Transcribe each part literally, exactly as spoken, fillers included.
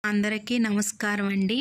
అందరికీ నమస్కారం అండి.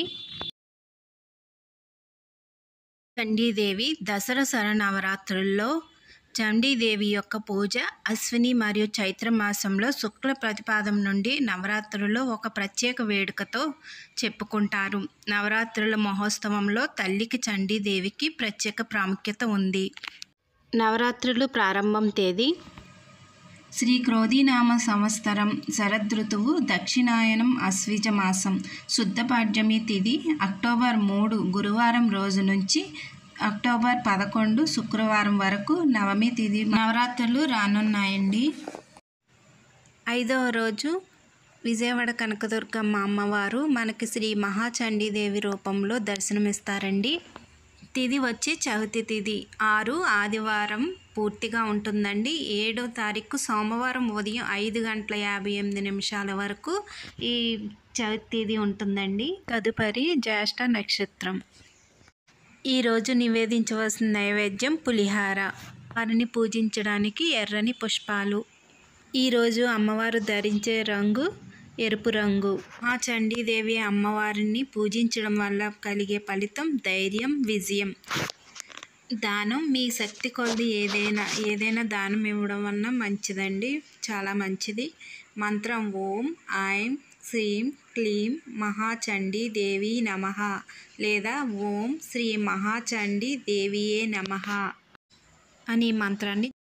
చండీదేవి దసరా శరన్నవరాత్రుల్లో చండీదేవి యొక్క పూజ అశ్విని మరియు చైత్ర మాసంలో శుక్ల ప్రతిపాదం నుండి నవరాత్రుల్లో ఒక ప్రత్యేక వేడుకతో చెప్పుకుంటారు. నవరాత్రుల మహోత్సవంలో తల్లికి చండీదేవికి ప్రత్యేక ప్రాముఖ్యత ఉంది. నవరాత్రులు ప్రారంభం తేదీ శ్రీ క్రోధీనామ సంవత్సరం శరదృతువు దక్షిణాయనం ఆశ్వీజ మాసం శుద్ధ పాడ్యమి తిథి అక్టోబర్ మూడు గురువారం రోజు నుంచి అక్టోబర్ పదకొండు శుక్రవారం వరకు నవమి తిథి నవరాత్రులు రానున్నాయండి. ఐదవ రోజు విజయవాడ కనకదుర్గమ్మ అమ్మవారు మనకి శ్రీ మహాచండీదేవి రూపంలో దర్శనమిస్తారండి. తిథి వచ్చి చవితి తిథి ఆరు ఆదివారం పూర్తిగా ఉంటుందండి. ఏడో తారీఖు సోమవారం ఉదయం ఐదు గంటల యాభై ఎనిమిది నిమిషాల వరకు ఈ చవితి తిథి ఉంటుందండి. తదుపరి జ్యేష్ఠ నక్షత్రం. ఈరోజు నివేదించవలసిన నైవేద్యం పులిహార. వారిని పూజించడానికి ఎర్రని పుష్పాలు. ఈరోజు అమ్మవారు ధరించే రంగు ఎరుపు రంగు. ఆ చండీదేవి అమ్మవారిని పూజించడం వల్ల కలిగే ఫలితం ధైర్యం, విజయం. దానం మీ శక్తి కొలది ఏదైనా ఏదైనా దానం ఇవ్వడం వలన మంచిదండి, చాలా మంచిది. మంత్రం ఓం ఐం శ్రీం క్లీం మహాచండీ దేవి నమః లేదా ఓం శ్రీ మహాచండీ దేవియే నమః అని మంత్రాన్ని